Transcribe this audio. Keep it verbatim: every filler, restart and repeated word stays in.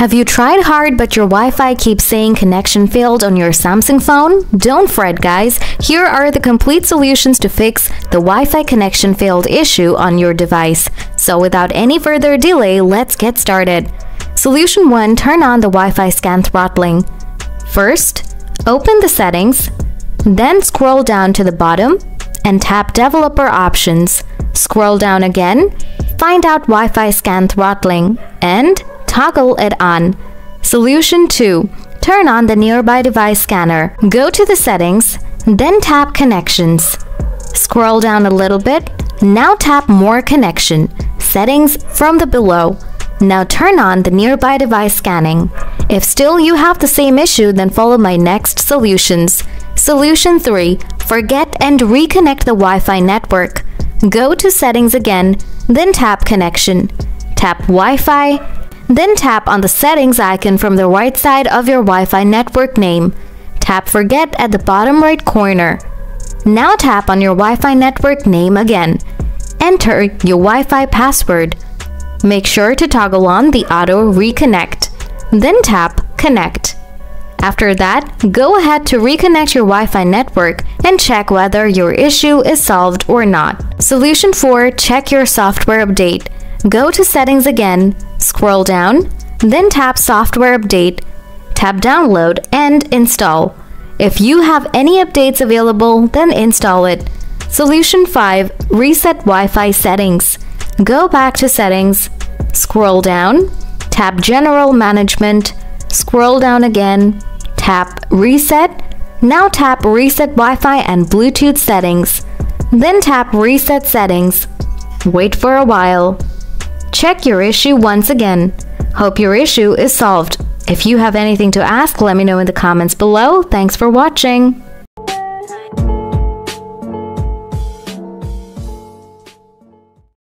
Have you tried hard but your Wi-Fi keeps saying connection failed on your Samsung phone? Don't fret guys, here are the complete solutions to fix the Wi-Fi connection failed issue on your device. So without any further delay, let's get started. Solution one. Turn on the Wi-Fi scan throttling. First, open the settings, then scroll down to the bottom and tap Developer Options. Scroll down again, find out Wi-Fi scan throttling, and toggle it on. Solution two. Turn on the nearby device scanner. Go to the settings, then tap Connections. Scroll down a little bit. Now tap More Connection. Settings from the below. Now turn on the nearby device scanning. If still you have the same issue, then follow my next solutions. Solution three. Forget and reconnect the Wi-Fi network. Go to Settings again, then tap Connection. Tap Wi-Fi, then tap on the settings icon from the right side of your Wi-Fi network name. Tap Forget at the bottom right corner. Now tap on your Wi-Fi network name again. Enter your Wi-Fi password. Make sure to toggle on the Auto Reconnect. Then tap Connect. After that, go ahead to reconnect your Wi-Fi network and check whether your issue is solved or not. Solution four. Check your software update. Go to Settings again, scroll down, then tap Software Update, tap Download and Install. If you have any updates available, then install it. Solution five. Reset Wi-Fi settings. Go back to Settings, scroll down, tap General Management, scroll down again, tap Reset. Now tap Reset Wi-Fi and Bluetooth settings. Then tap Reset Settings. Wait for a while. Check your issue once again. Hope your issue is solved. If you have anything to ask, let me know in the comments below. Thanks for watching.